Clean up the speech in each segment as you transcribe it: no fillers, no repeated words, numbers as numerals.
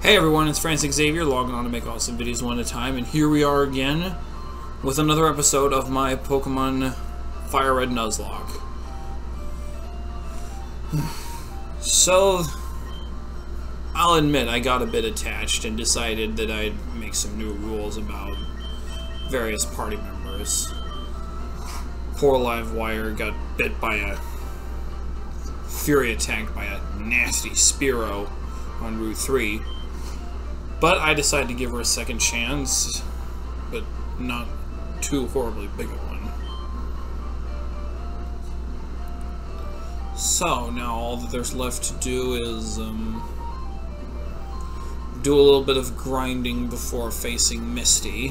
Hey everyone, it's Xavyer, logging on to make awesome videos one at a time, and here we are again with another episode of my Pokémon FireRed Nuzlocke. So, I'll admit I got a bit attached and decided that I'd make some new rules about various party members. Poor Livewire got bit by a Fury attacked by a nasty Spearow on Route 3. But I decided to give her a second chance, but not too horribly big a one. So, now all that there's left to do is, do a little bit of grinding before facing Misty.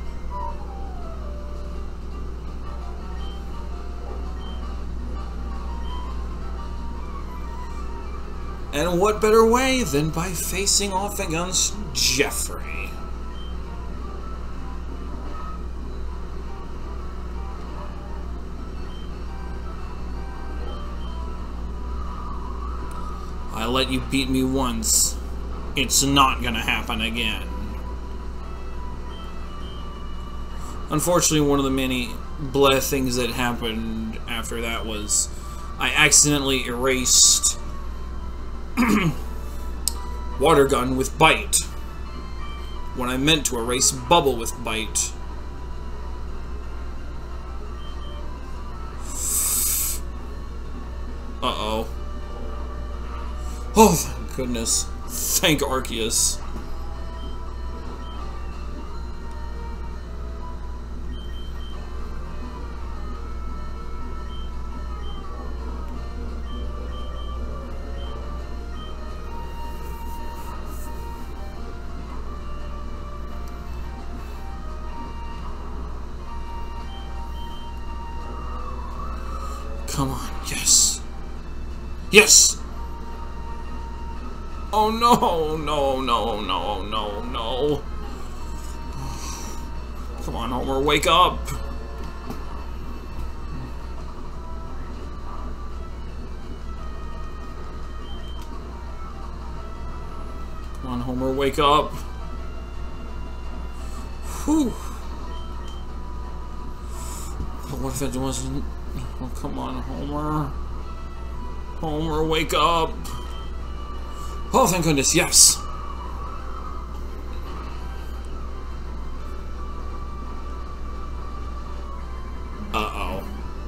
And what better way than by facing off against Jeffrey? I let you beat me once. It's not gonna happen again. Unfortunately, one of the many bleh things that happened after that was I accidentally erased Water Gun with Bite when I meant to erase Bubble with Bite. Uh-oh. Oh, thank goodness. Thank Arceus. Come on, yes. Yes! Oh no, no, no, no, no, no. Come on, Homer, wake up! Come on, Homer, wake up! Whew. But what if it wasn't... Oh, come on, Homer. Homer, wake up. Oh, thank goodness, yes. Uh-oh.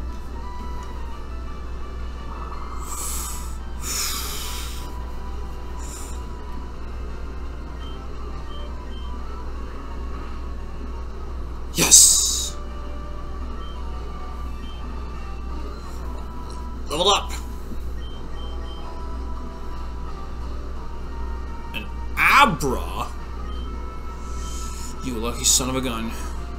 Yes. Level up! An Abra? You lucky son of a gun.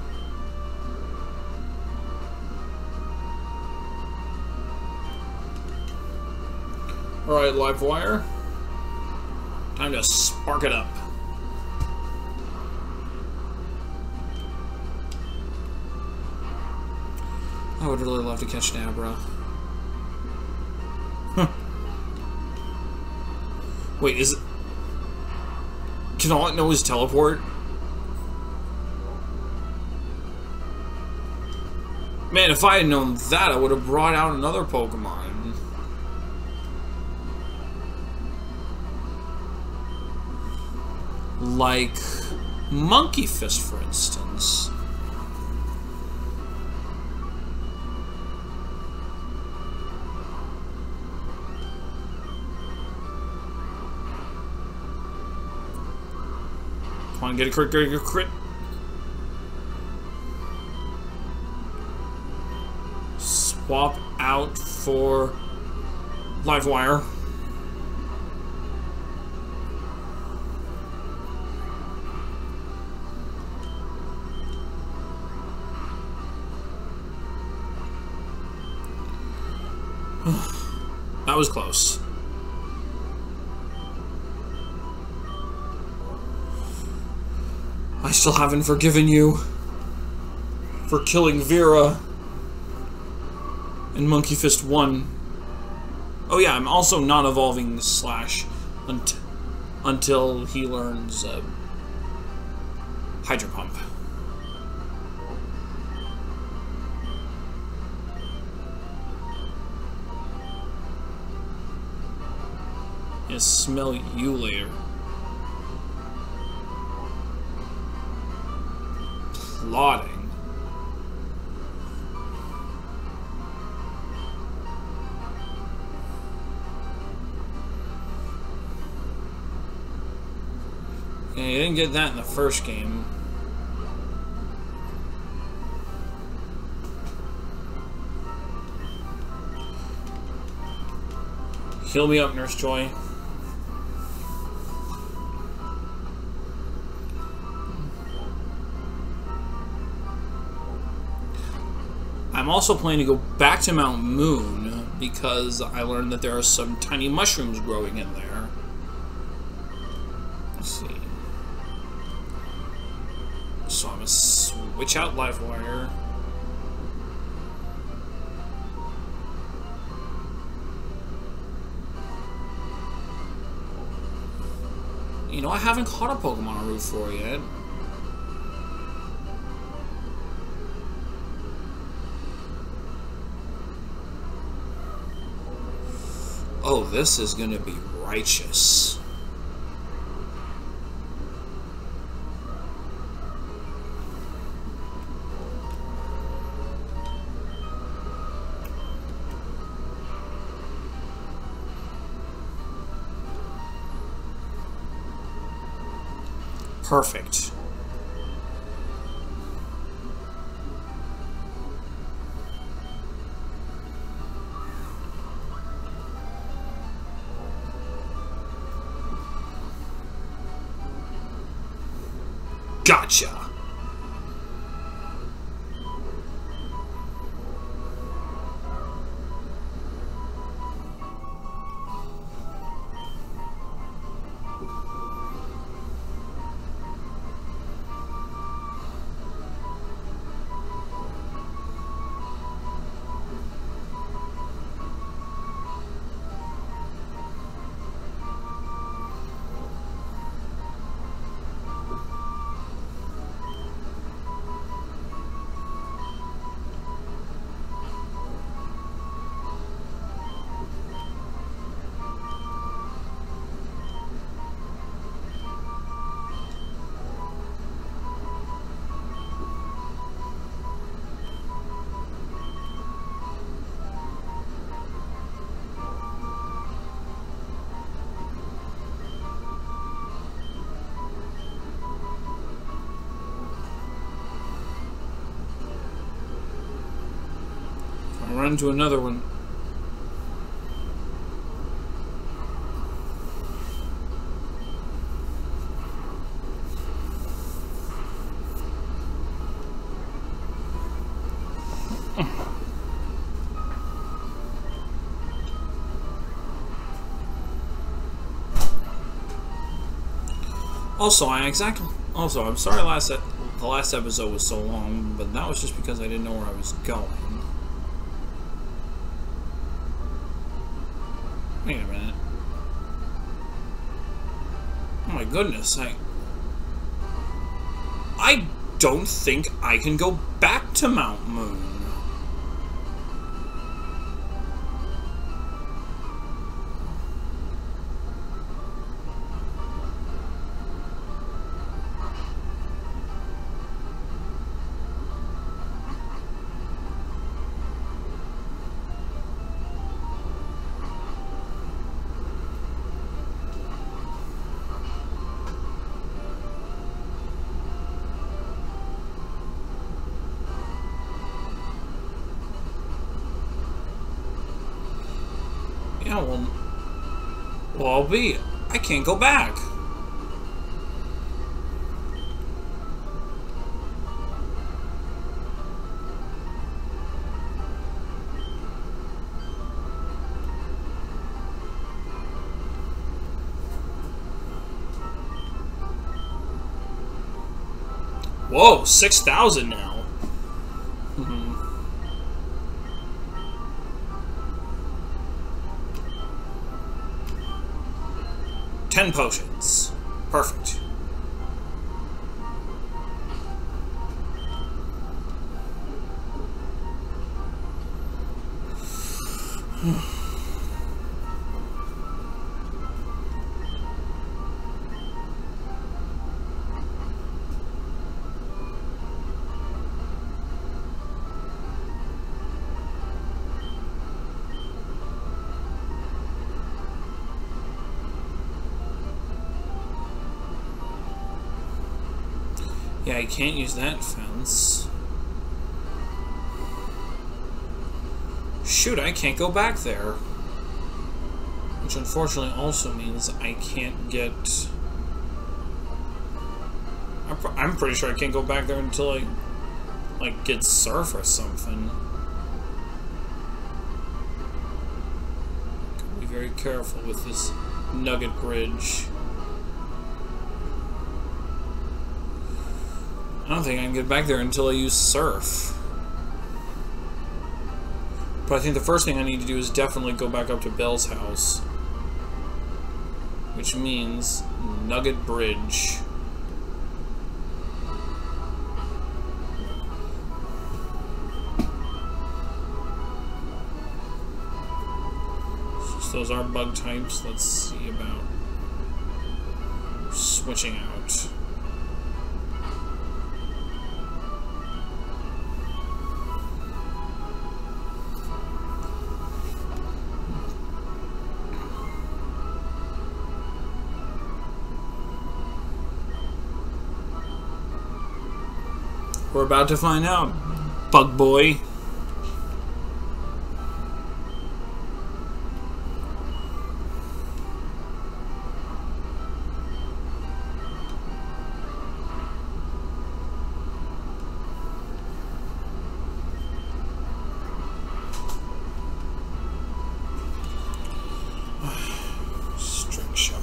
Alright, Livewire. Time to spark it up. I would really love to catch an Abra. Wait, is it... Can all it know is teleport? Man, if I had known that, I would have brought out another Pokemon. Like... Monkey Fist, for instance. Come on, get a crit, get a crit. Swap out for Livewire. That was close. I still haven't forgiven you for killing Vera in Monkey Fist 1. Oh yeah, I'm also not evolving Slash until he learns Hydro Pump. I'll smell you later. Plotting. Yeah, you didn't get that in the first game. Heal me up, Nurse Joy. I'm also planning to go back to Mount Moon because I learned that there are some tiny mushrooms growing in there. Let's see. So I'm gonna switch out Livewire. You know, I haven't caught a Pokemon on Route 4 yet. Oh, this is gonna be righteous. Perfect. Gotcha. Run into another one. Also, I'm sorry the last episode was so long, but that was just because I didn't know where I was going. Wait a minute. Oh my goodness, I don't think I can go back to Mount Moon. Yeah, well, albeit, I can't go back. Whoa, 6,000 now. 10 10 potions. Perfect. Yeah, I can't use that fence. Shoot, I can't go back there. Which unfortunately also means I can't get... I'm pretty sure I can't go back there until I, like, get surf or something. Gotta be very careful with this Nugget Bridge. I don't think I can get back there until I use surf. But I think the first thing I need to do is definitely go back up to Belle's house. Which means Nugget Bridge. Since those are bug types, let's see about switching out. We're about to find out, Bug Boy. String shot.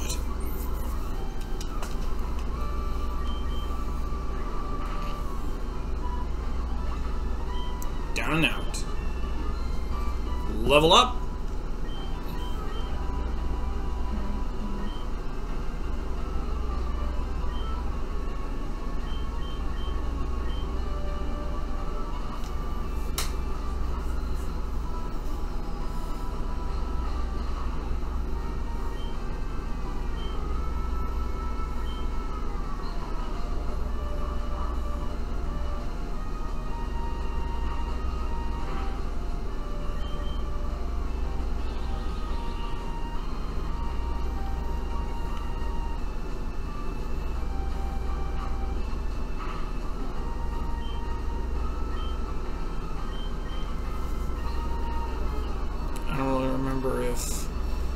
Down and out. Level up. If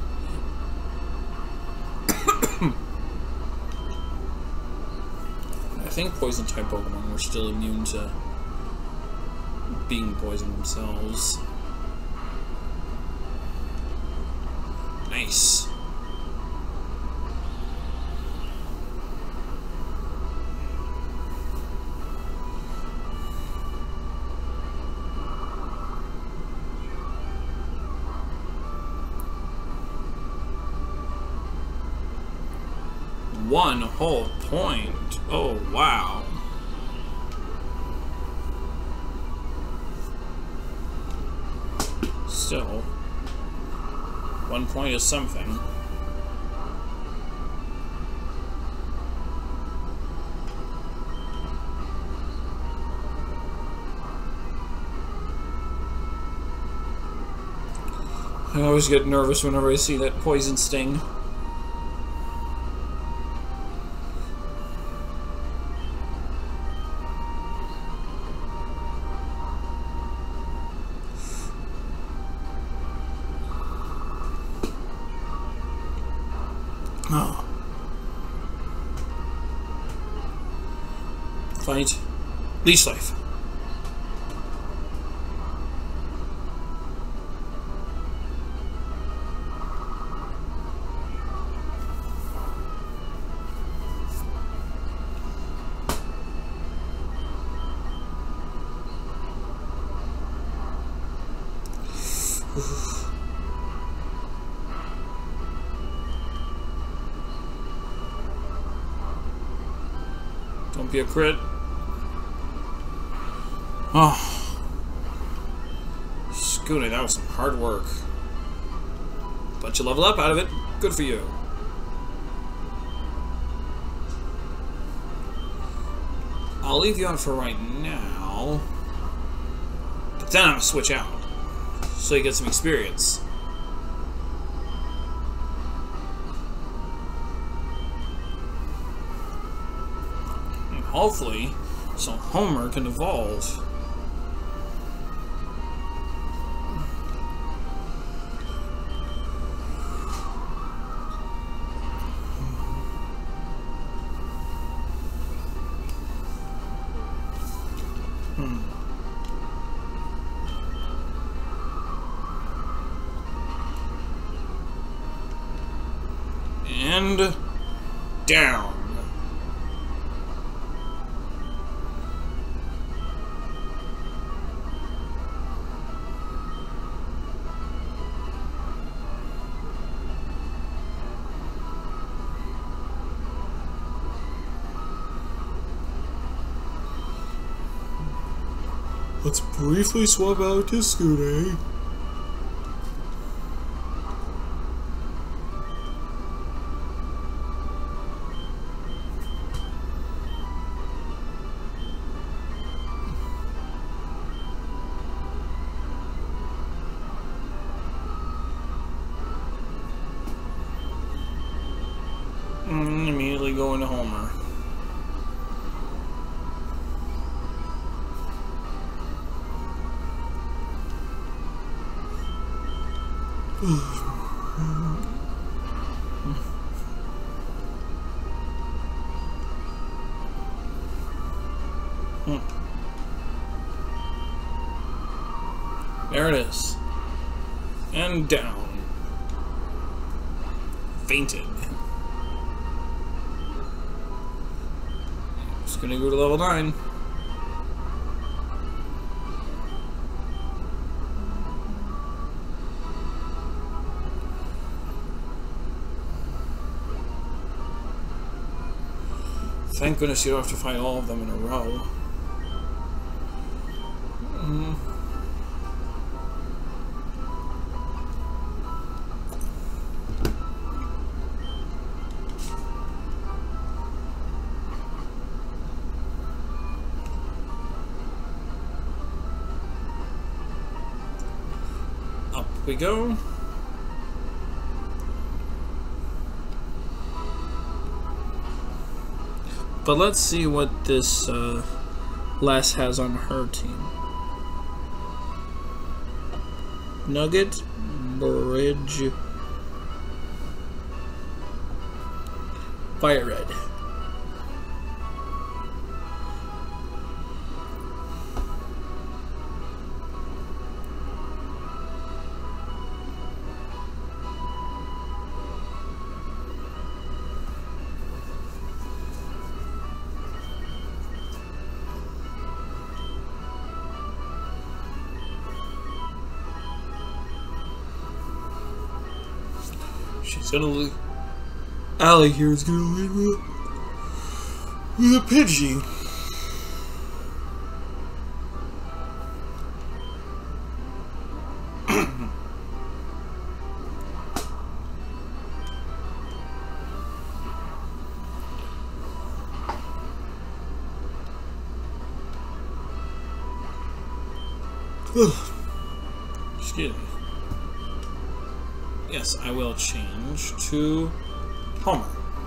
I think poison type Pokemon were still immune to being poisoned themselves. Nice. One whole point. Oh, wow. Still, 1 point is something. I always get nervous whenever I see that poison sting. Oh. Fight. Leech Life. Don't be a crit. Oh. Scooter, that was some hard work. But you level up out of it. Good for you. I'll leave you on for right now. But then I'm gonna switch out. So you get some experience. And hopefully, so Homer can evolve. And down. Let's briefly swap out to Scooter. Immediately go into Homer. There it is. And down. Fainted. Just gonna go to level 9. Thank goodness you don't have to fight all of them in a row. Up we go. But let's see what this Les has on her team. Nugget Bridge, FireRed. She's gonna lead. Allie here is gonna lead with a Pidgey. Excuse me. Yes, I will change to Homer.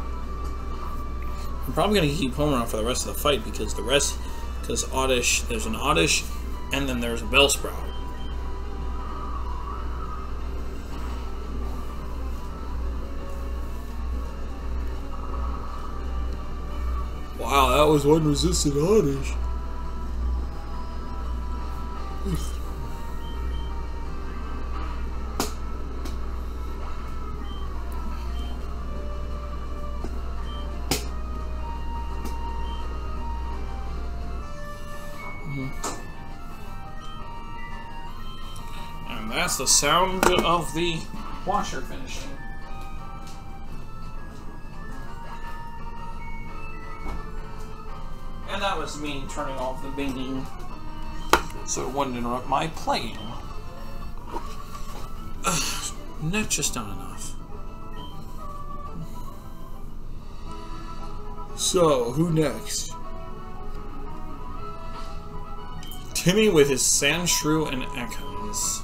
I'm probably going to keep Homer on for the rest of the fight because Oddish, there's an Oddish, and then there's a Bellsprout. Wow, that was one resistant Oddish. And that's the sound of the washer finishing. And that was me turning off the binging so it wouldn't interrupt my playing. Not just not enough. So, who next? Timmy with his Sandshrew and Ekans.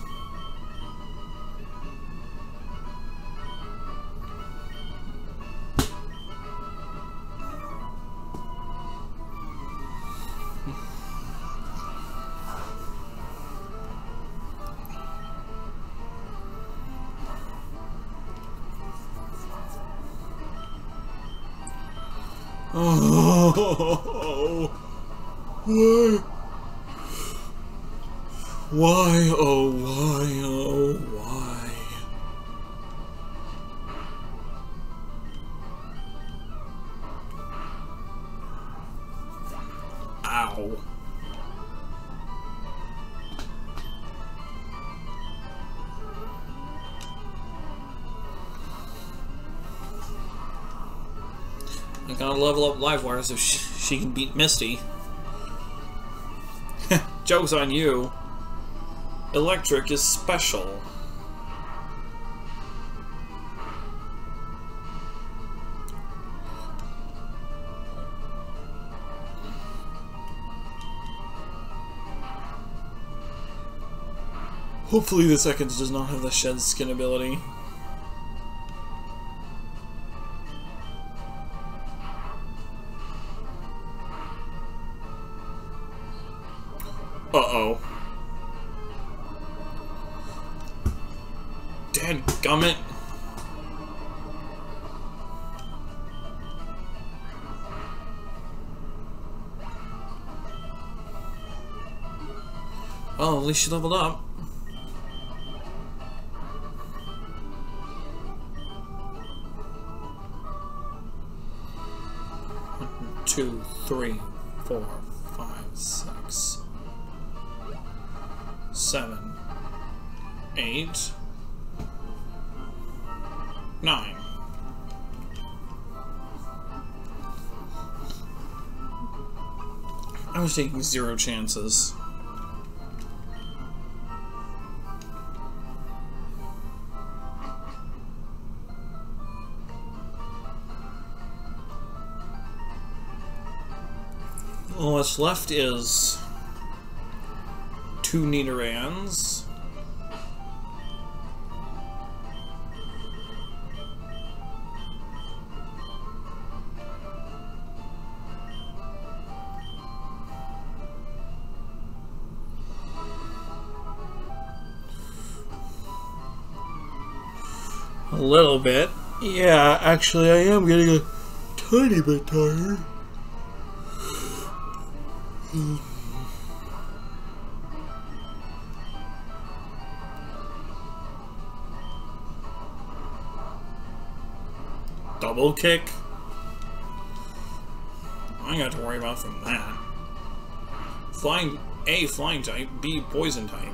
Oh, why? Why, oh, why, oh, why? Ow. I gotta level up Livewire so she can beat Misty. Joke's on you. Electric is special. Hopefully the seconds does not have the shed skin ability. Uh-oh. Dadgummit. Oh, at least she leveled up. One, 2, 3, 4, 5, 6, 7, 8, 9. I was taking 0 chances. All that's left is 2 Nidorans. A little bit. Yeah, actually I am getting a tiny bit tired. Double kick? I ain't got to worry about from that. Flying A, flying type, B, poison type.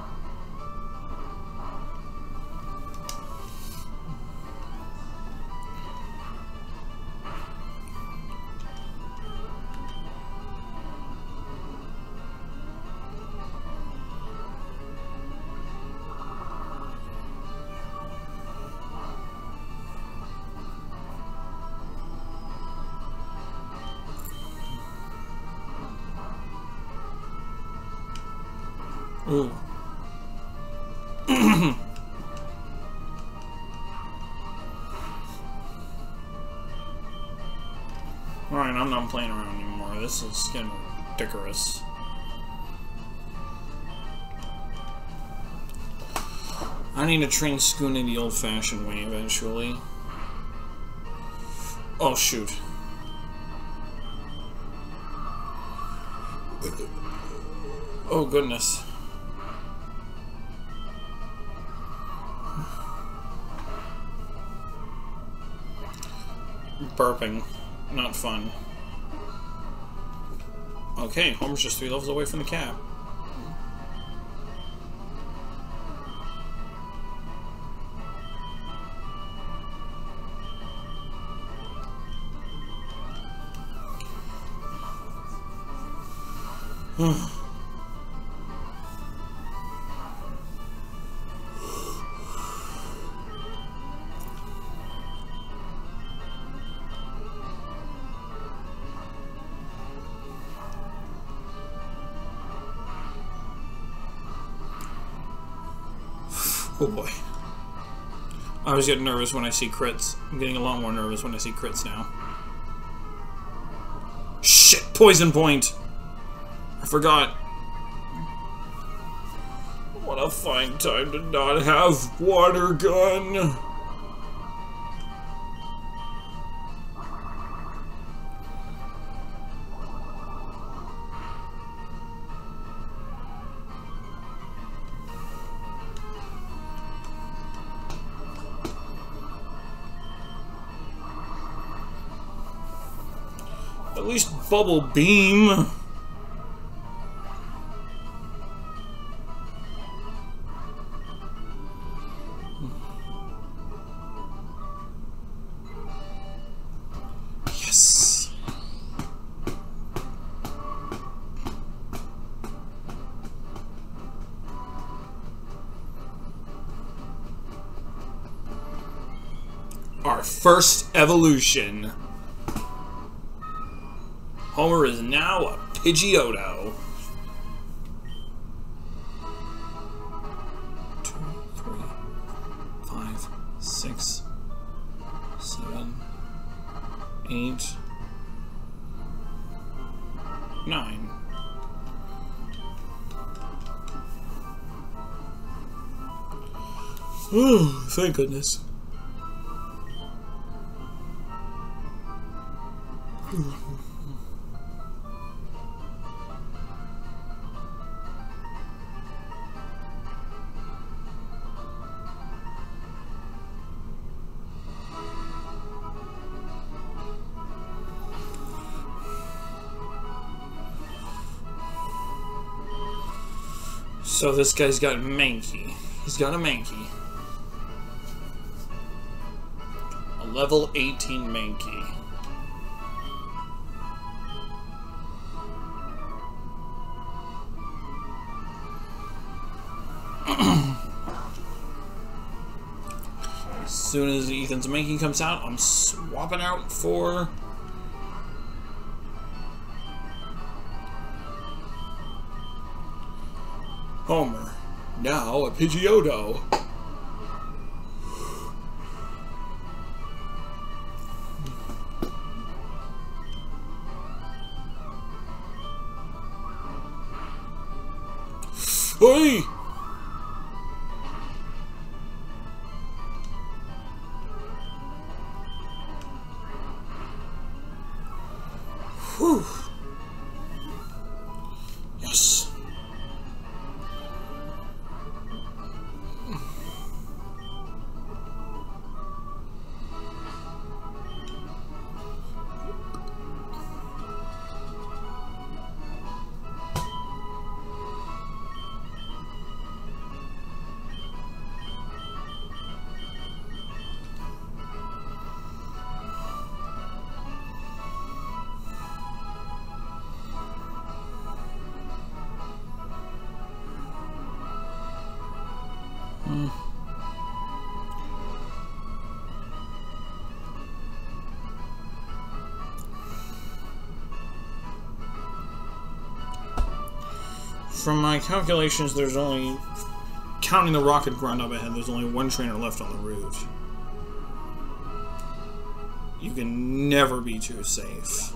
Ooh. Alright, I'm not playing around anymore. This is getting ridiculous. I need to train Scoon in the old-fashioned way eventually. Oh, shoot. Oh, goodness. Burping. Not fun. Okay, Homer's just 3 levels away from the cap. Oh boy. I always get nervous when I see crits. I'm getting a lot more nervous when I see crits now. Shit! Poison point! I forgot. What a fine time to not have water gun! At least bubble beam. Yes. Our first evolution. Homer is now a Pidgeotto. 2, 3, 5, 6, 7, 8, 9. Oh, thank goodness. So this guy's got Mankey. He's got a Mankey. A level 18 Mankey. As soon as Ethan's Mankey comes out, I'm swapping out for... Homer, now a Pidgeotto. Oi! Whew. Yes. From my calculations, there's only, counting the rocket ground up ahead, there's only one trainer left on the route. You can never be too safe.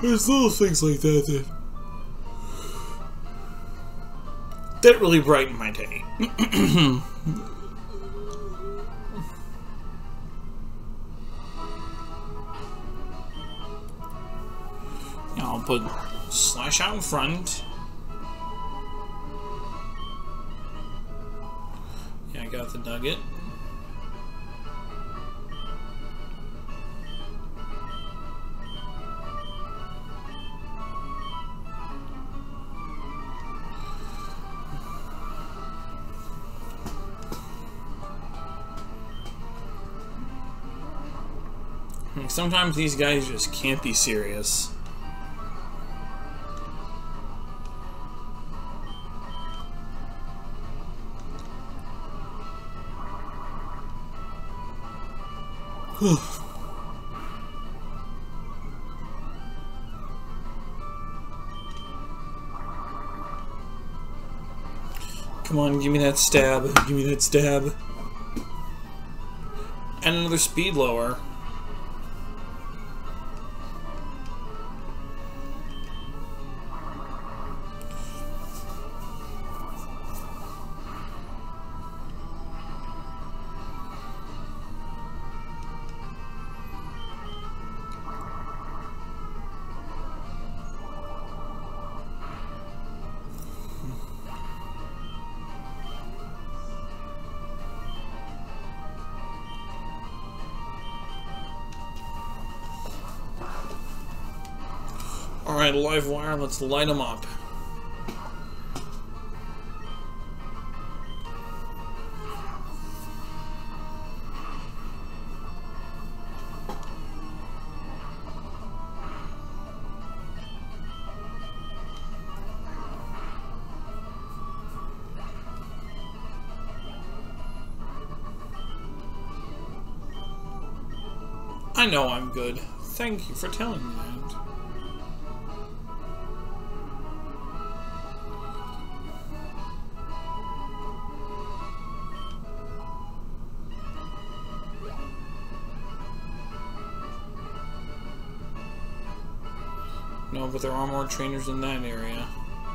There's little things like that that really brighten my day. I'll put Slash out in front. Yeah, I got the Nugget. Sometimes these guys just can't be serious. Come on, give me that stab. Give me that stab. And another speed lower. Alright, live wire, let's light them up. I know I'm good. Thank you for telling me that. No, but there are more trainers in that area.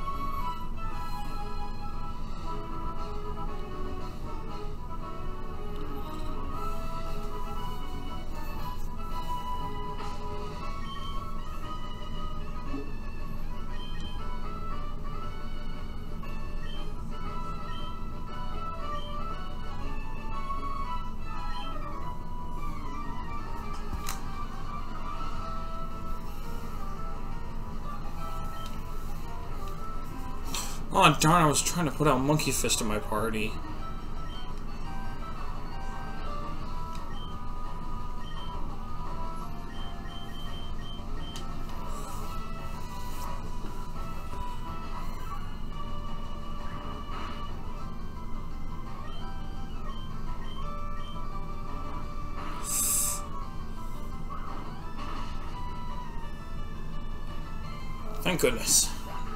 Oh darn, I was trying to put out Monkey Fist in my party. Thank goodness.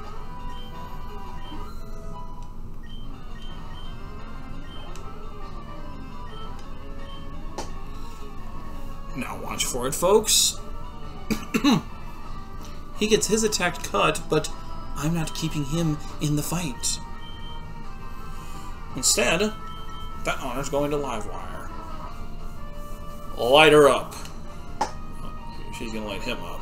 Now watch for it, folks. He gets his attack cut, but I'm not keeping him in the fight. Instead, that honor's going to Livewire. Light her up. She's gonna light him up.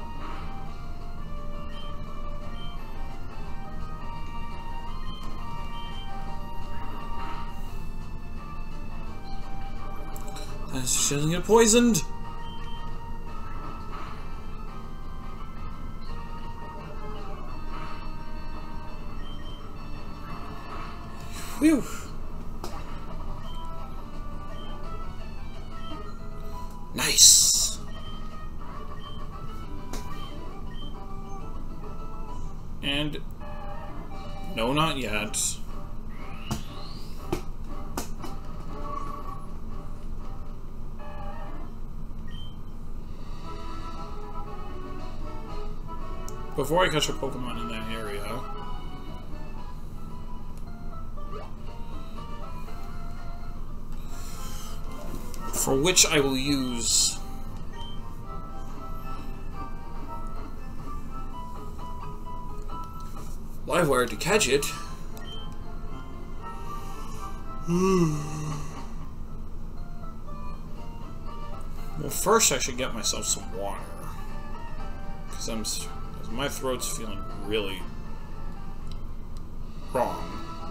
She doesn't get poisoned. Whew. Nice. And no, not yet. Before I catch a Pokemon in that area, for which I will use live wire to catch it. Well, first I should get myself some water. Because my throat's feeling really wrong.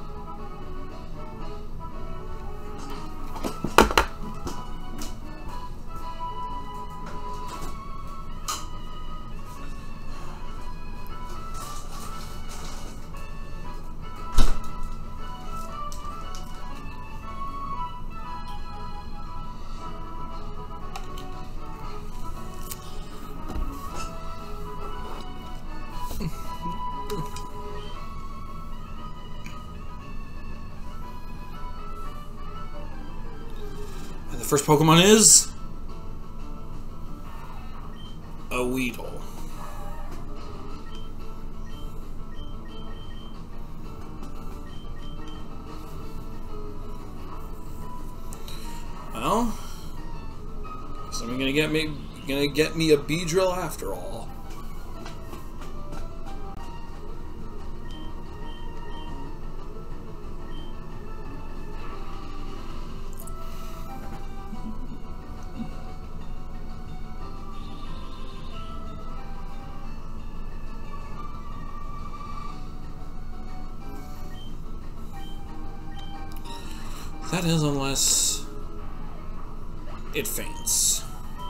The first Pokemon is a Weedle. Well, guess I'm gonna get me a Beedrill after all. That is, unless it faints.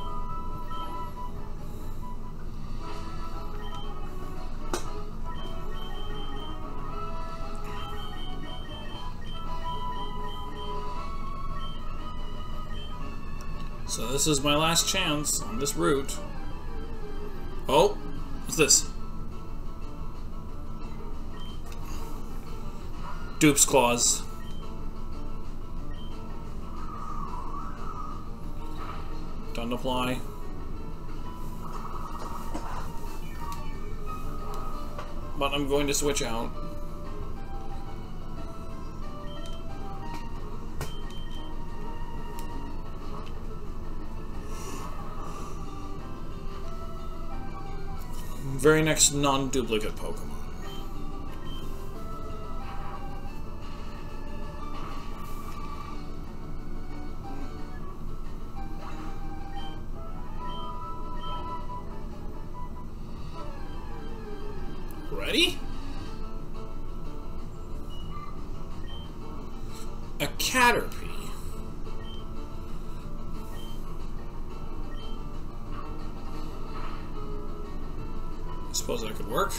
So this is my last chance on this route. Oh, what's this? Dupe's Claws. Doesn't apply. But I'm going to switch out. Very next non-duplicate Pokemon. Ready? A Caterpie. I suppose that could work.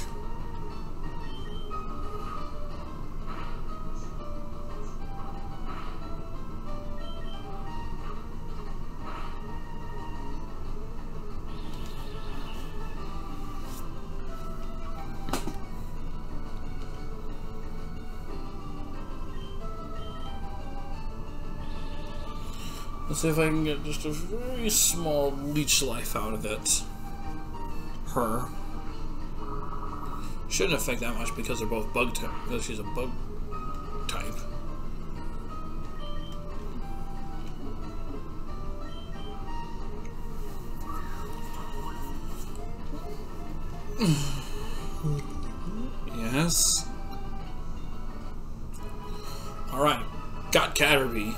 Let's see if I can get just a very small leech life out of it. Her. Shouldn't affect that much because they're both bug type, because she's a bug type. Yes. Alright. Got Caterpie.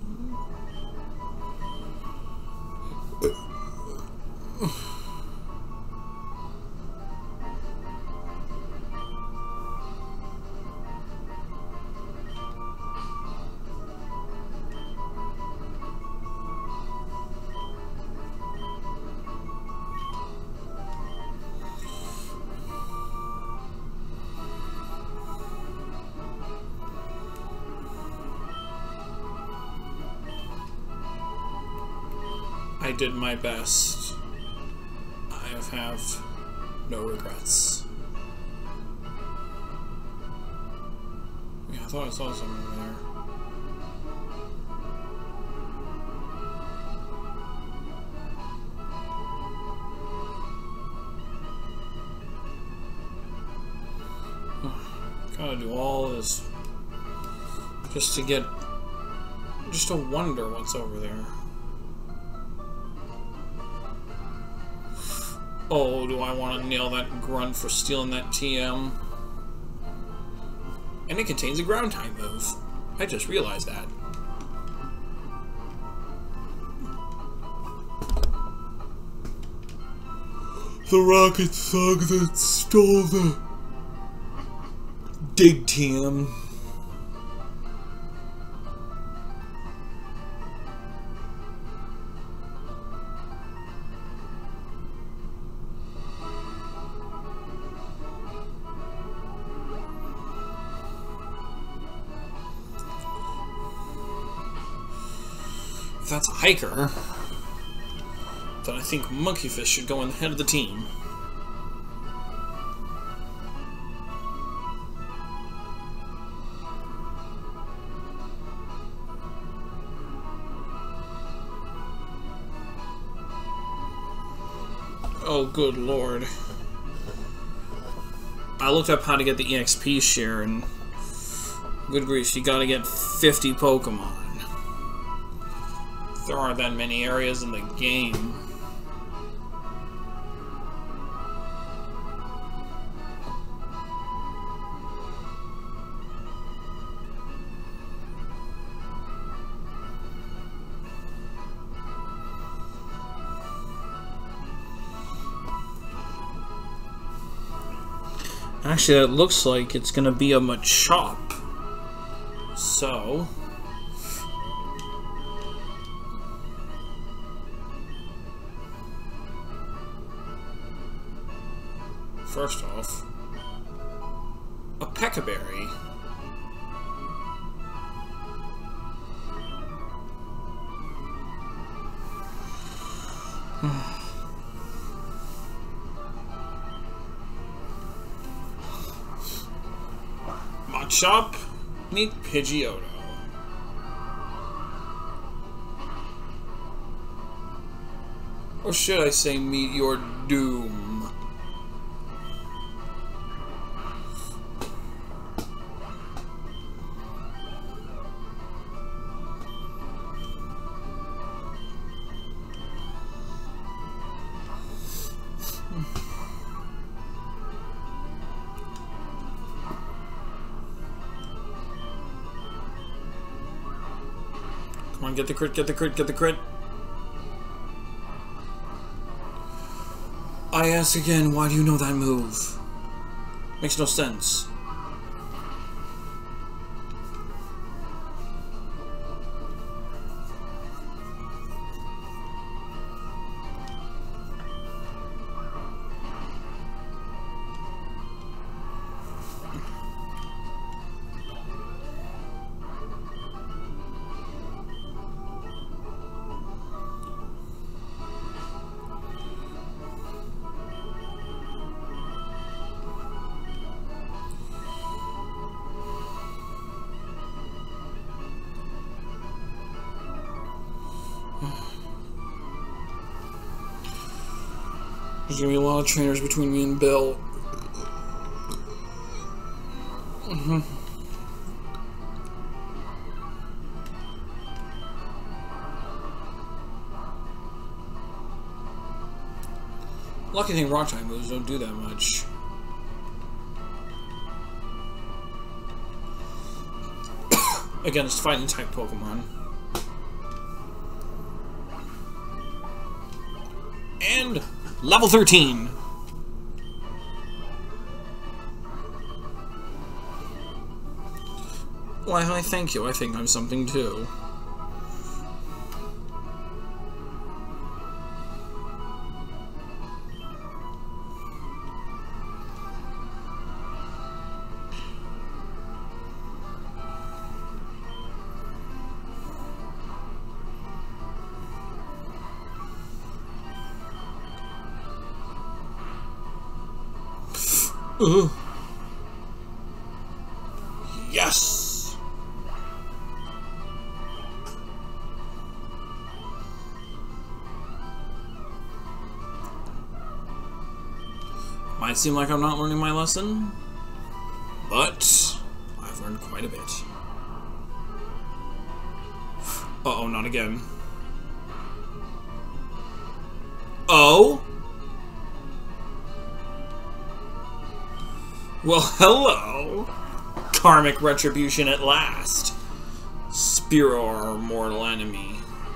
I did my best. I have no regrets. Yeah, I thought I saw something there. Gotta do all this just to wonder what's over there. Oh, do I want to nail that grunt for stealing that TM? And it contains a ground type move. I just realized that. The rocket thug that stole the dig team. If that's a hiker, then I think Monkeyfish should go in the head of the team. Oh, good lord. I looked up how to get the EXP share, and good grief, you gotta get 50 Pokemon. There aren't that many areas in the game. Actually, it looks like it's gonna be a Machop. So... first off, a Pecaberry. Machop, meet Pidgeotto. Or should I say meet your doom? Come on, get the crit, get the crit, get the crit. I ask again, why do you know that move? Makes no sense. There's gonna be a lot of trainers between me and Bill. Lucky thing, rock type moves don't do that much. Against fighting type Pokemon. And level 13. Why, thank you. I think I'm something too. Yes! Might seem like I'm not learning my lesson, but I've learned quite a bit. Uh-oh, not again. Oh? Well, hello. Karmic retribution at last. Spiro, our mortal enemy.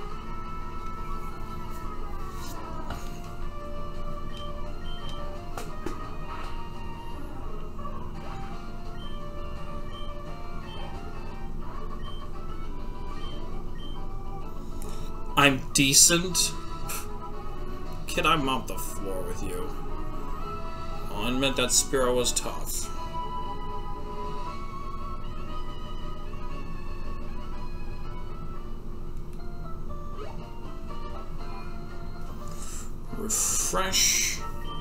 I'm decent. Kid, I mopped the floor with you. I'll admit that Spiro was tough. Refresh.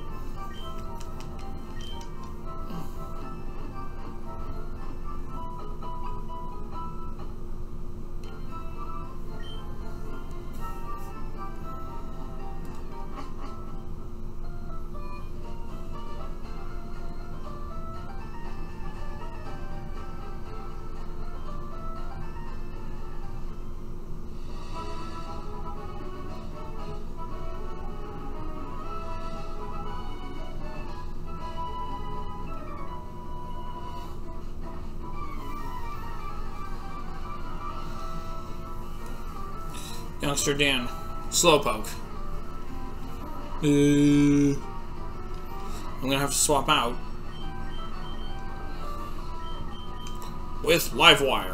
Youngster Dan. Slowpoke. I'm gonna have to swap out with Livewire.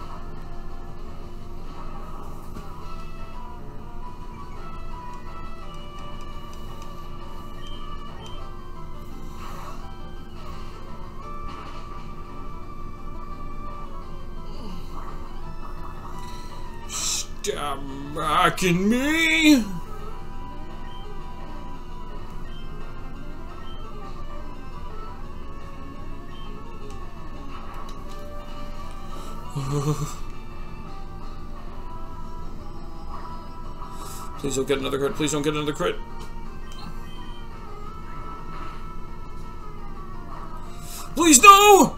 Stop mocking me! Please don't get another crit. Please don't get another crit. Please no!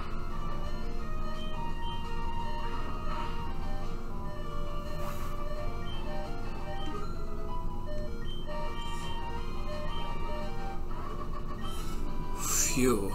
Phew.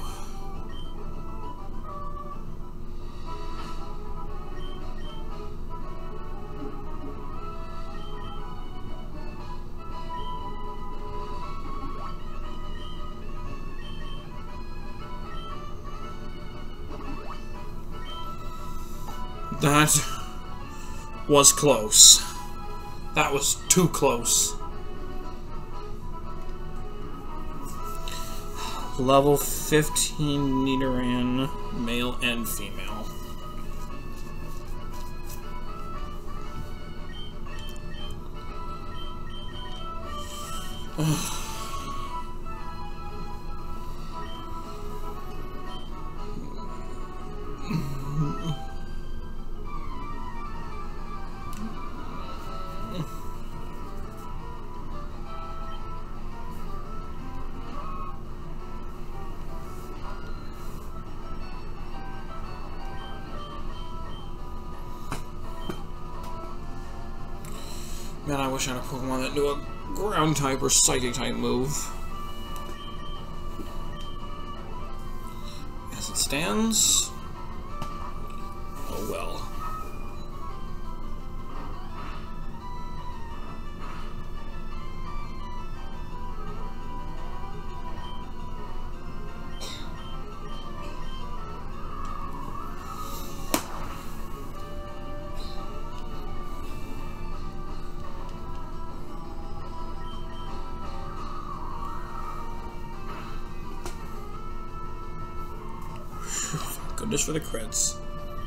That was close. That was too close. Level 15 Nidoran, male and female. Man, I wish I had a Pokemon that knew a ground type or psychic type move. As it stands, oh well. Goodness for the crits.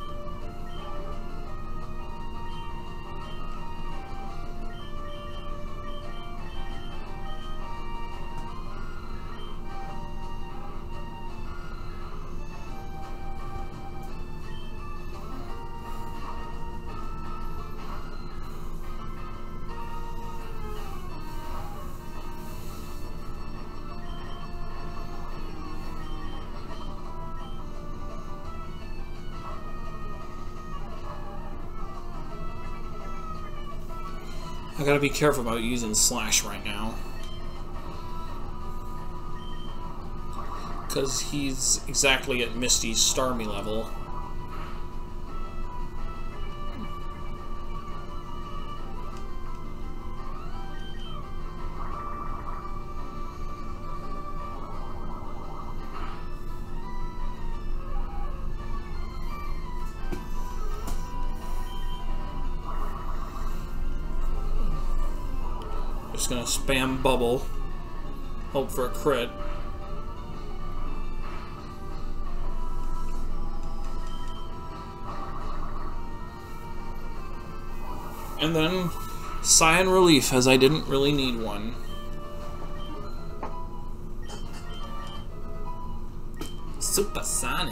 I gotta be careful about using Slash right now. because he's exactly at Misty's Starmie level. Just gonna spam bubble. Hope for a crit. And then sigh in relief, as I didn't really need one. Supersonic.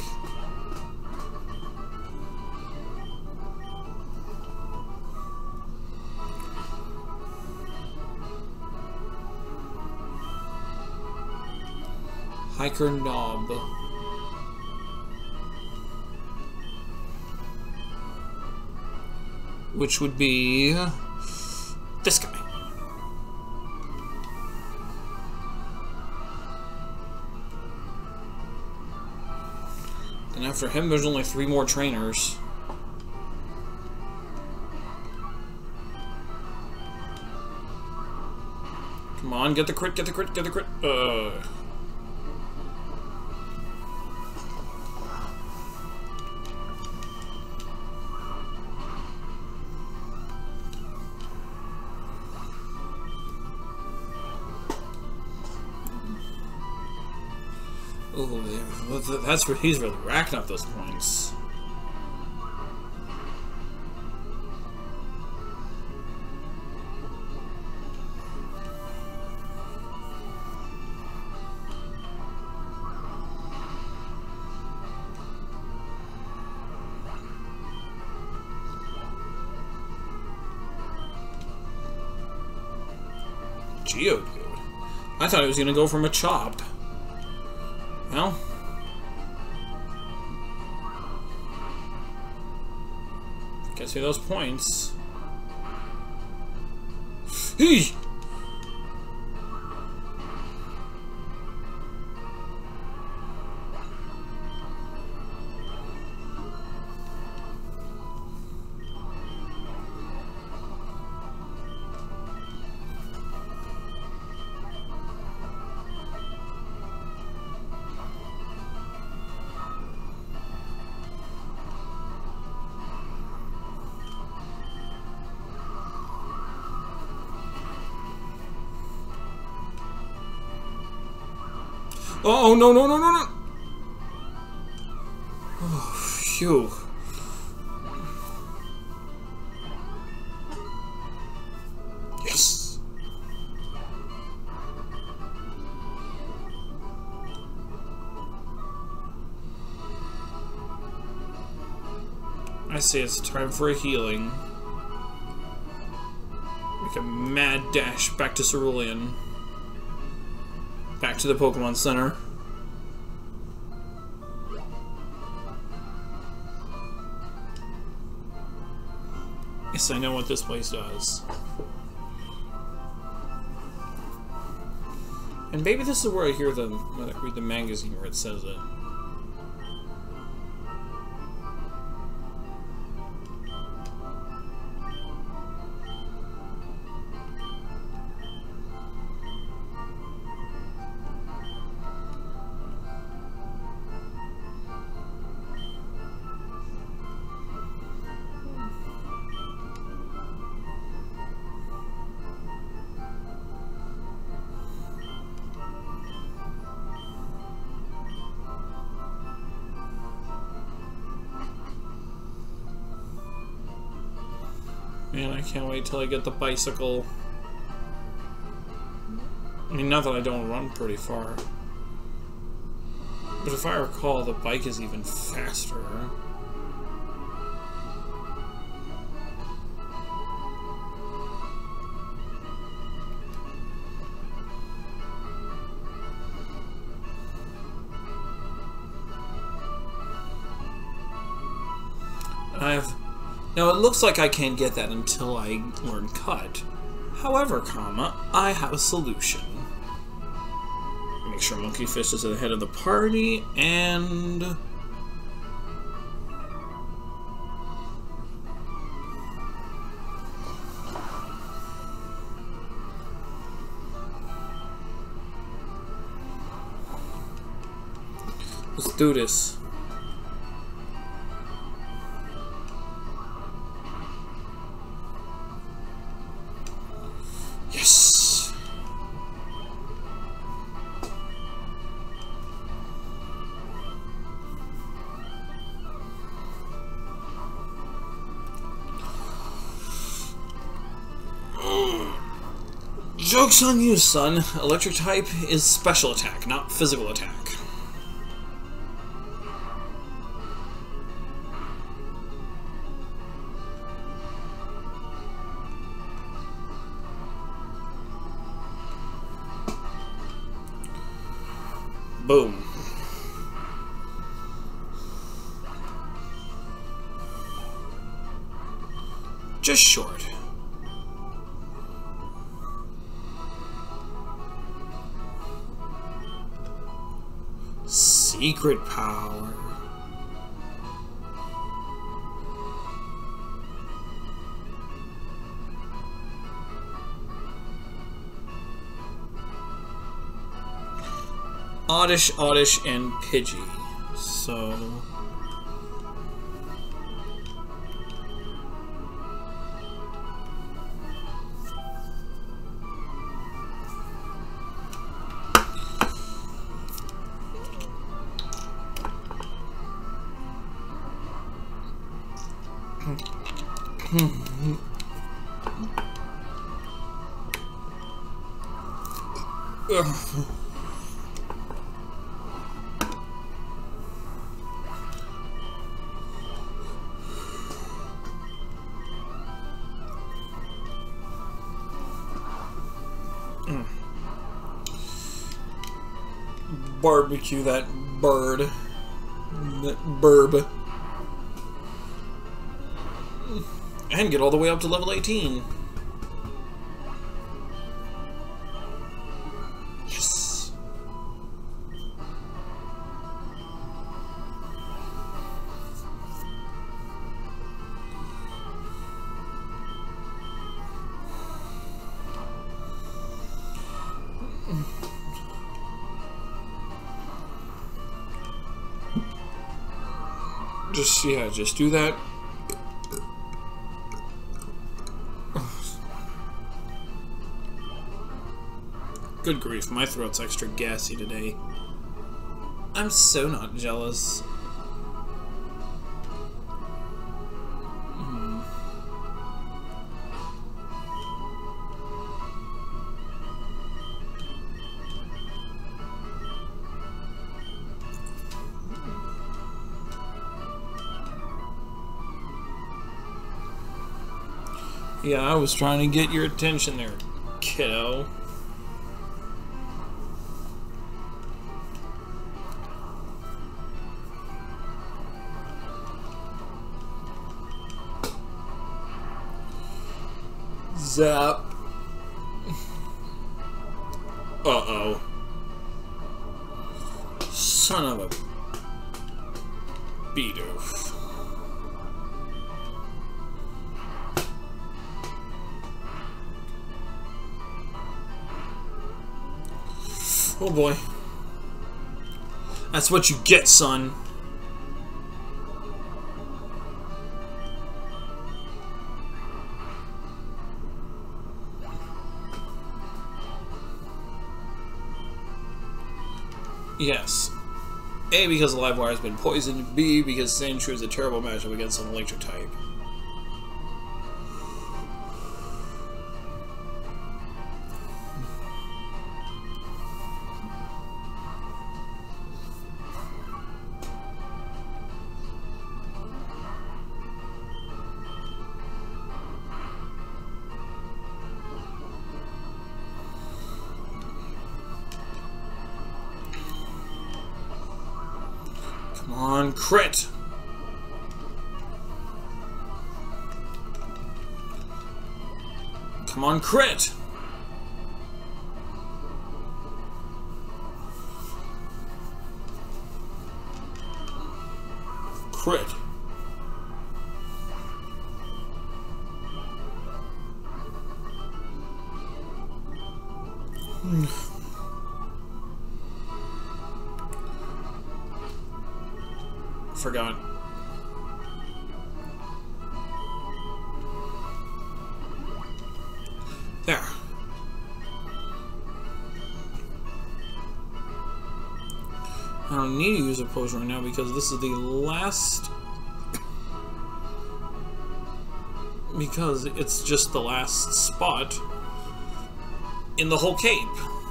Hiker Knob. Which would be this guy. And after him, there's only 3 more trainers. Come on, get the crit, get the crit, get the crit. Oh, that's where he's really racking up those points. Geodude. I thought he was going to go for Machop. Well, gets me those points. Hey! Oh, no, no, no, no, no! Oh, phew. Yes! I say it's time for a healing. Make a mad dash back to Cerulean. Back to the Pokemon Center. Yes, I know what this place does. And maybe this is where I hear when I read the magazine where it says it. Man, I can't wait till I get the bicycle. I mean, not that I don't run pretty far. But if I recall, the bike is even faster. Now, it looks like I can't get that until I learn Cut. However, I have a solution. Make sure Monkey Fist is at the head of the party, and... let's do this. Yes! Joke's on you, son. Electric type is special attack, not physical attack. Boom. Just short. Secret power. Oddish, Oddish, and Pidgey. So... Barbecue that bird. That burb. And get all the way up to level 18. Yes. Just do that. Good grief, my throat's extra gassy today. I'm so not jealous. Yeah, I was trying to get your attention there, kiddo. Zap. Uh-oh. Son of a beat-oof. Oh boy. That's what you get, son. Yes. A, because the Livewire has been poisoned. B, because Sandshrew is a terrible matchup against an electric type. Come on, crit! Come on, crit! Forgot. There. I don't need to use a potion right now because this is the last... Because it's just the last spot in the whole cape.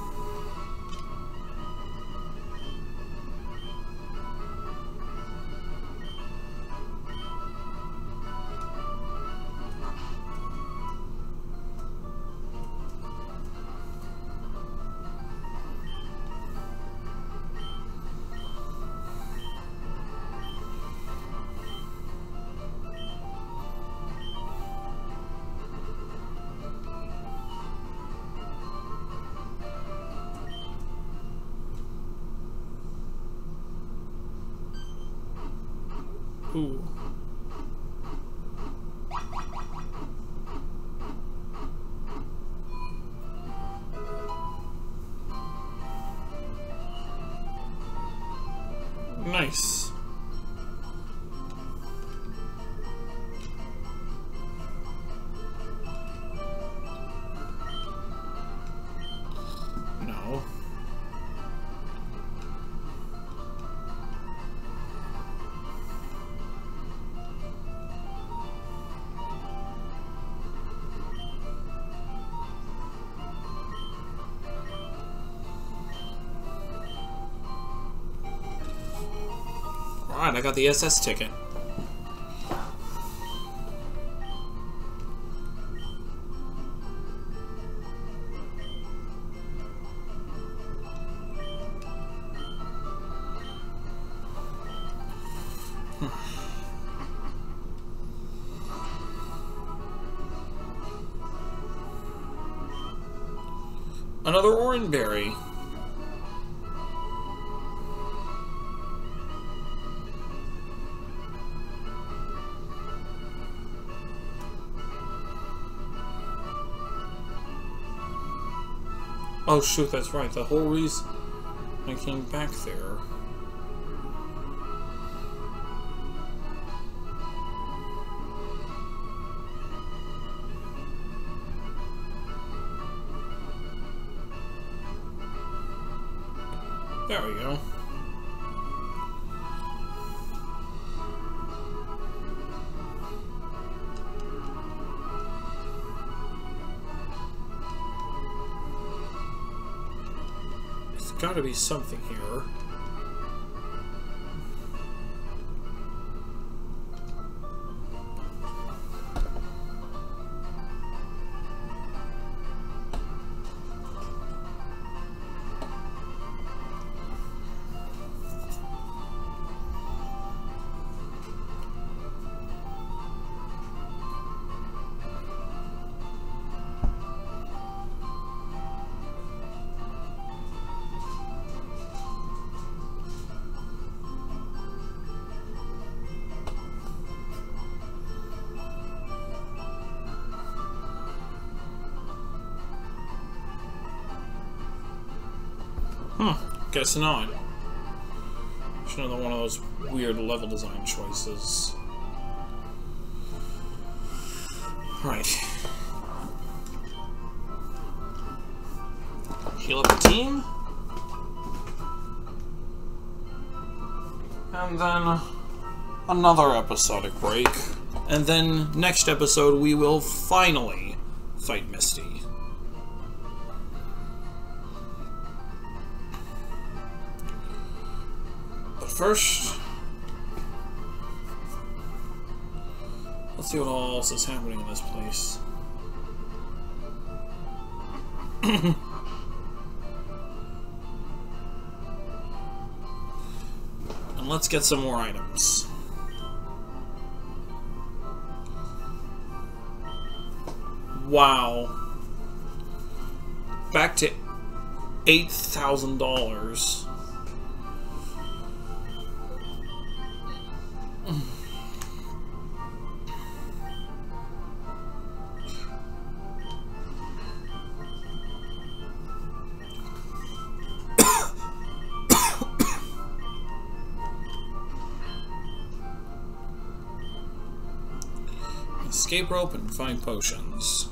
Ooh. Nice. No. Alright, I got the SS ticket. Another orange berry. Oh shoot, that's right. The whole reason I came back there. There we go. There's gotta be something here. Guess not. It's another one of those weird level design choices. Right. Heal up the team. And then another episodic break. And then next episode we will finally fight Misty. First, let's see what else is happening in this place. And let's get some more items. Wow. Back to $8,000. Escape rope and find potions.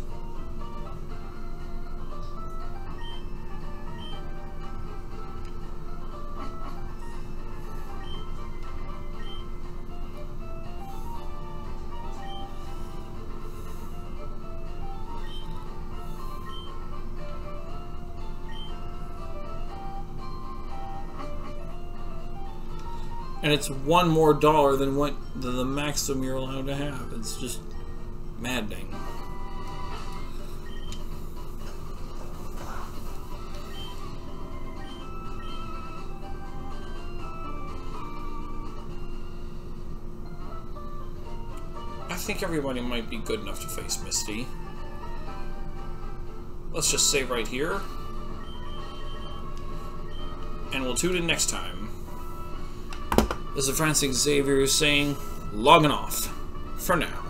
And it's $1 more than the maximum you're allowed to have. It's just maddening. I think everybody might be good enough to face Misty. Let's just save right here. And we'll tune in next time. This is Francis Xavyer saying, logging off for now.